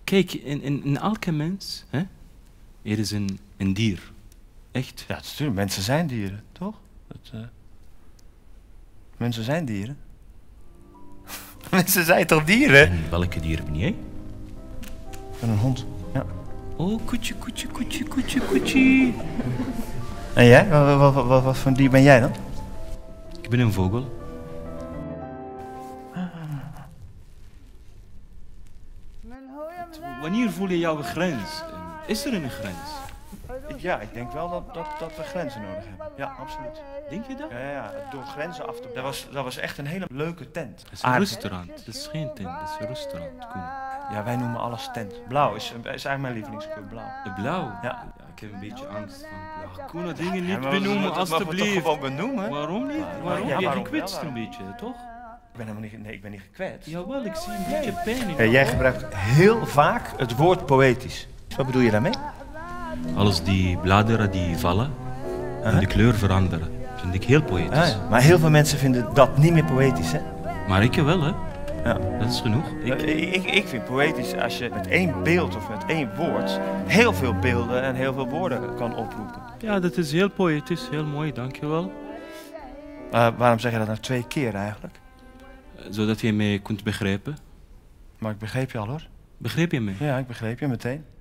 Kijk, in elke mens, hè, er is een dier. Echt. Ja, natuurlijk. Mensen zijn dieren, toch? Mensen zijn dieren. Mensen zijn toch dieren? En welke dier ben jij? Ik ben een hond, ja. Oh, koetje, koetje, koetje, koetje, koetje. En jij? Wat voor dier ben jij dan? Ik ben een vogel. Wanneer voel je jouw grens? Is er een grens? Ja, ik denk wel dat we grenzen nodig hebben. Ja, absoluut. Denk je dat? Ja, door grenzen af te... Dat was echt een hele leuke tent. Het is een restaurant. Het is geen tent, het is een restaurant. Koen. Ja, wij noemen alles tent. Blauw is eigenlijk mijn lievelingskleur, blauw. De blauw? Ja. Ik heb een beetje angst van blauw. Koen, dingen niet maar benoemen, we alstublieft. toch gewoon benoemen? Waarom niet? Waarom? Ja, Je waarom? gekwetst Ja, een waarom? beetje, toch? Ik ben niet gekwetst. Jawel, ik zie een beetje pijn in je Jij ogen. gebruikt heel vaak het woord poëtisch. Wat bedoel je daarmee? Als die bladeren die vallen en de kleur veranderen, vind ik heel poëtisch. Ah, ja. Maar heel veel mensen vinden dat niet meer poëtisch, hè? Maar ik wel, hè? Ja. Dat is genoeg. Ik vind poëtisch als je met één beeld of met één woord heel veel beelden en heel veel woorden kan oproepen. Ja, dat is heel poëtisch, heel mooi, dankjewel. Waarom zeg je dat nou 2 keer eigenlijk? Zodat je mij kunt begrijpen. Maar ik begreep je al hoor. Begreep je mij? Ja, ik begreep je meteen.